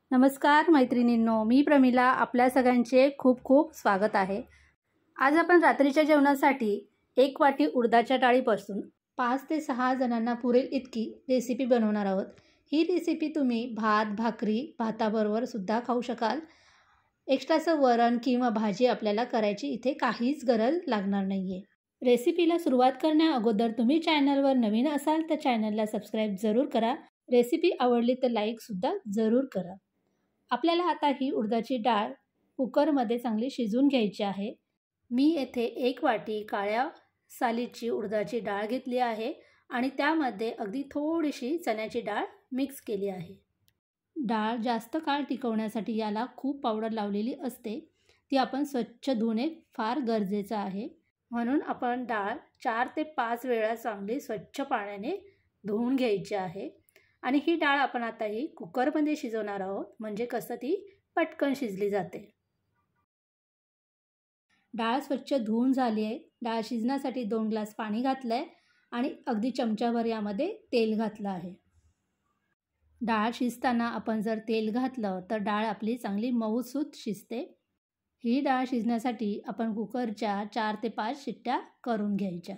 नमस्कार मैत्रिणींनो, मी प्रमिला आपल्या सगळ्यांचे खूप खूप स्वागत आहे। आज आपण रात्रीच्या जेवणासाठी 1 वाटी उडदाच्या डाळीपासून 5 ते 6 जणांना पुरेल इतकी रेसिपी बनवणार आहोत। ही रेसिपी तुम्ही भात, भाकरी, भाताबरोबर सुद्धा खाऊ शकाल। एक्स्ट्राचं वरण किंवा भाजी आपल्याला करायची इथे काहीच गरज लागणार नाहीये। रेसिपीला सुरुवात करण्या अगोदर तुम्ही चॅनलवर नवीन असाल तर चॅनलला सबस्क्राइब जरूर करा। रेसिपी आवडली तर लाईक सुद्धा जरूर करा। आपल्याला आता ही उडदाची डाळ कुकरमध्ये चांगली शिजवून घ्यायची आहे। मी येथे 1 वाटी काळ्या सालीची उडदाची डाळ घेतली आहे आणि त्यामध्ये अगदी थोडीशी चण्याची डाळ मिक्स केली आहे। डाळ जास्त काळ टिकवण्यासाठी याला खूप पावडर लावलेली असते, ती आपण स्वच्छ धुणे फार गरजेचं आहे। म्हणून आपण डाळ 4 ते 5 वेळा चांगली स्वच्छ पाण्याने धुवून घ्यायची आहे। आणि ही डाळ आपण आता ही कुकरमध्ये शिजवणार आहोत, म्हणजे कसं ती पटकन शिजली जाते। डाळ स्वच्छ धुवून झाली आहे। डाळ शिजण्यासाठी 2 ग्लास पाणी घातलं आहे आणि अगदी चमच्याभर यामध्ये तेल घातलं आहे। डाळ शिजताना आपण जर तेल घातलं तर डाळ आपली चांगली मऊसूत शिजते। ही डाळ शिजण्यासाठी आपण कुकरच्या 4 ते 5 शिट्ट्या करून घ्यायच्या।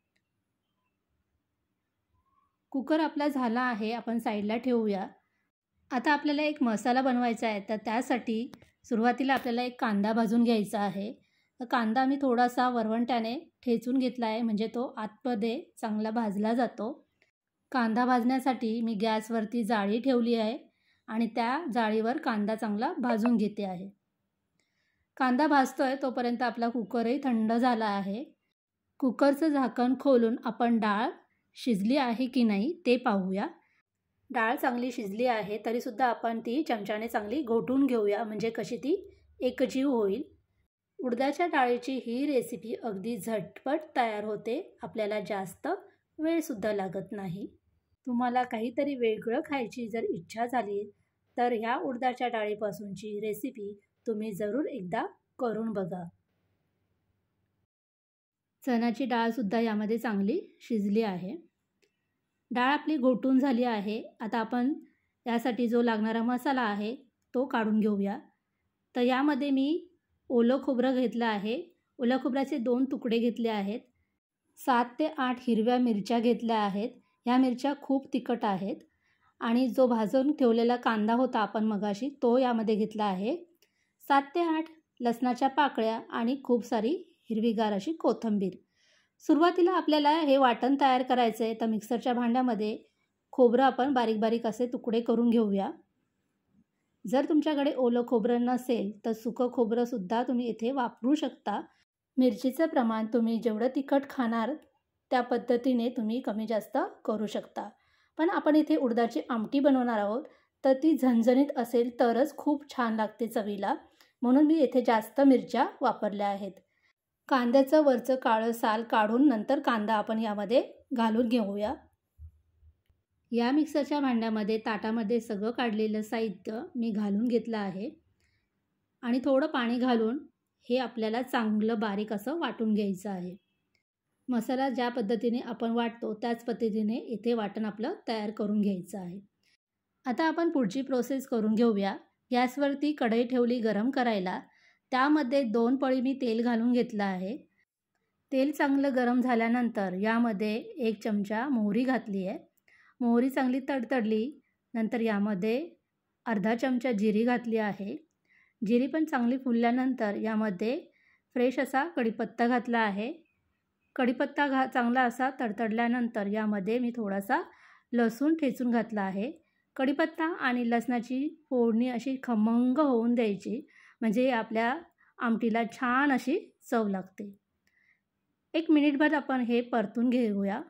कुकर आपला झाला आहे, आपण साईडला ठेवूया। आता आपल्याला एक मसाला बनवायचा आहे, तर त्यासाठी सुरुवातीला आपल्याला एक कांदा भाजून घ्यायचा आहे। तर कांदा मी थोडासा वरवंट्याने ठेचून घेतला आहे, म्हणजे तो आतमध्ये चांगला भाजला जातो। कांदा भाजण्यासाठी मी गॅसवरती जाळी ठेवली आहे आणि त्या जाळीवर कांदा चांगला भाजून घेते आहे। कांदा भाजतोय तोपर्यंत आपला कुकरही थंड झाला आहे। कुकरचं झाकण खोलून आपण डाळ शिजली आहे की नाही ते पाहूया। डाळ चांगली शिजली आहे, तरीसुद्धा आपण ती चमच्याने चांगली घोटून घेऊया, म्हणजे कशी ती एकजीव होईल। उडदाच्या डाळीची ही रेसिपी अगदी झटपट तयार होते, आपल्याला जास्त वेळसुद्धा लागत नाही। तुम्हाला काहीतरी वेगळं खायची जर इच्छा झाली तर ह्या उडदाच्या डाळीपासूनची रेसिपी तुम्ही जरूर एकदा करून बघा। चण्याची डाळसुद्धा यामध्ये चांगली शिजली आहे। डाळ आपली घोटून झाली आहे। आता आपण यासाठी जो लागणारा मसाला आहे तो काढून घेऊया। तर यामध्ये मी ओलं खोबरं घेतलं आहे। ओल्या खोबऱ्याचे 2 तुकडे घेतले आहेत। 7 ते 8 हिरव्या मिरच्या घेतल्या आहेत। ह्या मिरच्या खूप तिखट आहेत। आणि जो भाजून ठेवलेला कांदा होता आपण मगाशी, तो यामध्ये घेतला आहे। 7 ते 8 लसणाच्या पाकळ्या आणि खूप सारी हिरवीगार अशी कोथिंबीर। सुरुवातीला आपल्याला हे वाटण तयार करायचं आहे, तर मिक्सरच्या भांड्यामध्ये खोबरं आपण बारीक बारीक असे तुकडे करून घेऊया। जर तुमच्याकडे ओलं खोबरं नसेल तर सुकं खोबरंसुद्धा तुम्ही इथे वापरू शकता। मिरचीचं प्रमाण तुम्ही जेवढं तिखट खाणार त्या पद्धतीने तुम्ही कमी जास्त करू शकता। पण आपण इथे उडदाची आमटी बनवणार आहोत, तर ती झणझणीत असेल तरच खूप छान लागते चवीला, म्हणून मी इथे जास्त मिरच्या वापरल्या आहेत। कांद्याचं वरचं काळं साल काढून नंतर कांदा आपण यामध्ये घालून घेऊया। या मिक्सरच्या भांड्यामध्ये ताटामध्ये सगळं काढलेलं साहित्य मी घालून घेतलं आहे आणि थोडं पाणी घालून हे आपल्याला चांगलं बारीक असं वाटून घ्यायचं आहे। मसाला ज्या पद्धतीने आपण वाटतो त्याच पद्धतीने इथे वाटण आपलं तयार करून घ्यायचं आहे। आता आपण पुढची प्रोसेस करून घेऊया। गॅसवरती कढई ठेवली गरम करायला, त्यामध्ये 2 पळी मी तेल घालून घेतलं आहे। तेल चांगलं गरम झाल्यानंतर यामध्ये 1 चमचा मोहरी घातली आहे। मोहरी चांगली तडतडली नंतर यामध्ये अर्धा चमचा जिरी घातली आहे। जिरी पण चांगली फुलल्यानंतर यामध्ये फ्रेश असा कढीपत्ता घातला आहे। कढीपत्ता चांगला असा तडतडल्यानंतर यामध्ये मी थोडासा लसूण ठेचून घातला आहे। कढीपत्ता आणि लसणाची फोडणी अशी खमंग होऊन द्यायची, म्हणजे आपल्या आमटीला छान अशी चव लागते। 1 मिनिटभर आपण हे परतून घेऊया।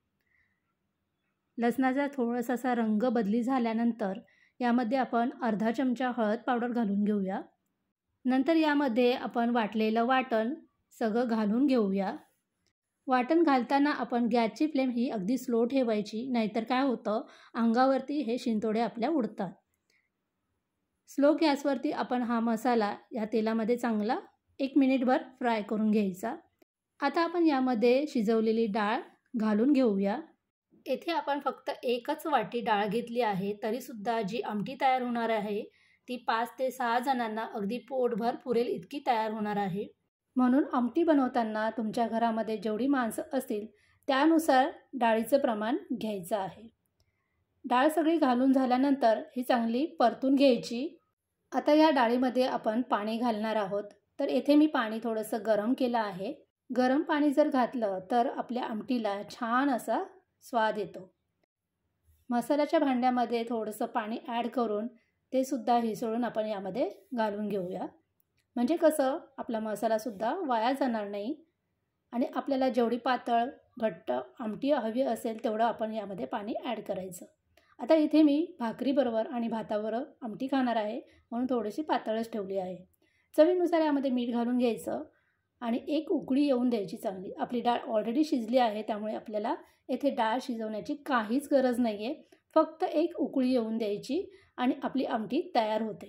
लसणाचा थोडासा असा रंग बदली झाल्यानंतर यामध्ये आपण अर्धा चमचा हळद पावडर घालून घेऊया। नंतर यामध्ये आपण वाटलेलं वाटण सगळं घालून घेऊया। वाटण घालताना आपण गॅसची फ्लेम ही अगदी स्लो ठेवायची, नाहीतर काय होतं अंगावरती हे शिंतोडे आपल्या उडतात। स्लो गॅसवरती आपण हा मसाला या तेलामध्ये चांगला 1 मिनिटभर फ्राय करून घ्यायचा। आता आपण यामध्ये शिजवलेली डाळ घालून घेऊया। येथे आपण फक्त 1च वाटी डाळ घेतली आहे, तरीसुद्धा जी आमटी तयार होणार आहे ती 5 ते 6 जणांना अगदी पोटभर पुरेल इतकी तयार होणार आहे. म्हणून आमटी बनवताना तुमच्या घरामध्ये जेवढी माणसं असतील त्यानुसार डाळीचं प्रमाण घ्यायचं आहे. डाळ सगळी घालून झाल्यानंतर ही चांगली परतून घ्यायची. आता या डाळीमध्ये आपण पाणी घालणार आहोत. तर येथे मी पाणी थोडंसं गरम केलं आहे. गरम पाणी जर घातलं तर आपल्या आमटीला छान असा स्वाद येतो. मसाल्याच्या भांड्यामध्ये थोडंसं पाणी ॲड करून ते सुद्धा हिसळून आपण यामध्ये घालून घेऊया. म्हणजे कसं आपला मसालासुद्धा वाया जाणार नाही आणि आपल्याला जेवढी पातळ घट्ट आमटी हवी असेल तेवढं आपण यामध्ये पाणी ॲड करायचं. आता इथे मी भाकरीबरोबर आणि भाताबरोबर आमटी खाणार आहे म्हणून थोडीशी पातळच ठेवली आहे. चवीनुसार यामध्ये मीठ घालून घ्यायचं आणि एक उकळी येऊन द्यायची चांगली. आपली डाळ ऑलरेडी शिजली आहे त्यामुळे आपल्याला येथे डाळ शिजवण्याची काहीच गरज नाही आहे. फक्त एक उकळी येऊन द्यायची आणि आपली आमटी तयार होते.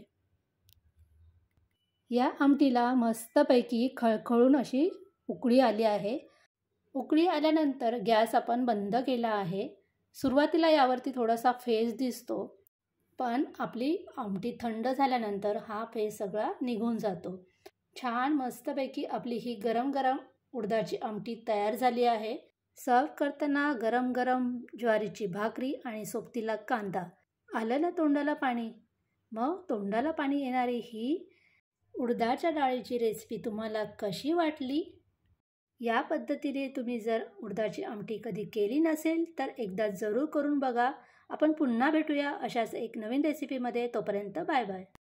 या आमटीला मस्तपैकी खळखळून अशी उकळी आली आहे. उकळी आल्यानंतर गॅस आपण बंद केला आहे. सुरुवातीला यावरती थोडासा फेस दिसतो पण आपली आमटी थंड झाल्यानंतर हा फेस सगळा निघून जातो. छान मस्तपैकी आपली ही गरम गरम उडदाची आमटी तयार झाली आहे. सर्व करताना गरम गरम ज्वारीची भाकरी आणि सोबतीला कांदा. आलं ना तोंडाला पाणी. मग तोंडाला पाणी येणारी ही उडदाच्या डाळीची रेसिपी तुम्हाला कशी वाटली? या पद्धतीने तुम्ही जर उडदाची आमटी कधी केली नसेल तर एकदा जरूर करून बघा. आपण पुन्हा भेटूया अशाच एक नवीन रेसिपीमध्ये. तोपर्यंत बाय बाय.